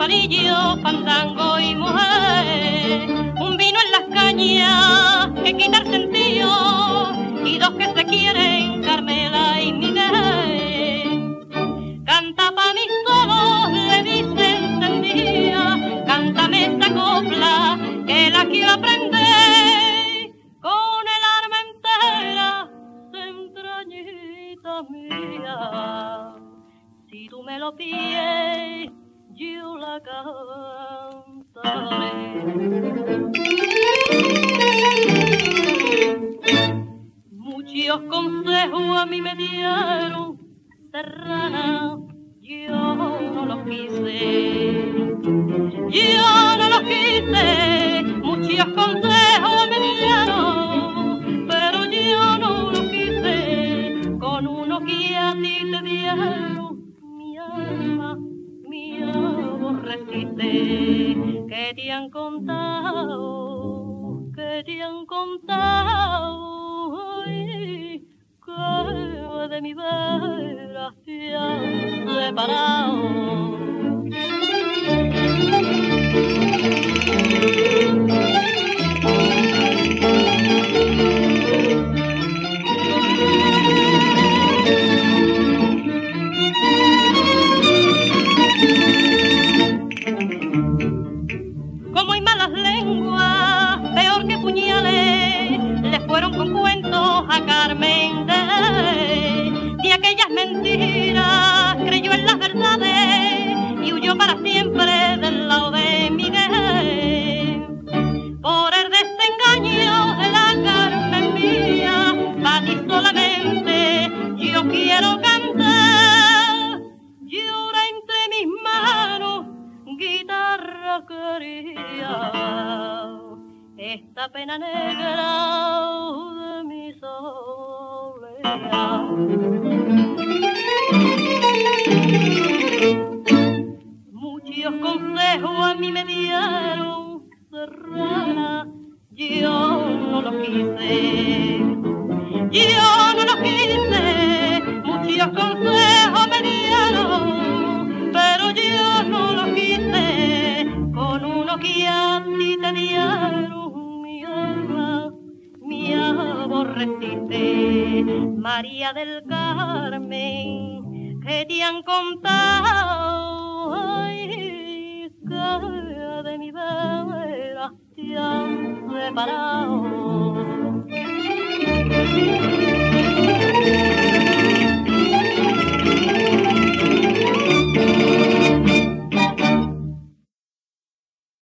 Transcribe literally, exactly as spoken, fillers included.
pajarillo, fandango y mujer, un vino en las cañas que quita el sentido y dos que se quieren, Carmela y Miguel. Canta pa' mis solos, le dice encendida, cántame esta copla que la quiero aprender con el alma entera, entrañita mía. Si tú me lo pides, yo la cantaré. Muchos consejos a mí me dieron, serrana, yo no los quise. Yo no los quise, muchos consejos me dieron, pero yo no los quise. Con uno que a ti te dieron, mi alma, mi aborreciste. Que te han contado, que te han contado, ay, que de mi vera te han separado. Como hay malas lenguas, peor que puñales, le fueron con cuentos a Carmen de, de aquellas mentiras, creyó en las verdades y huyó para siempre del lado de Miguel. Por el desengaño de la Carmen mía, para ti solamente yo quiero cantar. Llora entre mis manos, guitarra querida, esta pena negra de mi soledad. Muchos consejos a mí me dieron, serrana, yo no los quise. Yo no los quise, muchos consejos me dieron, pero yo no los quise. Con uno que a ti te dieron, mi alma, mi aborreciste. María del Carmen, que te han contado, ay, que de mi vera te han separado.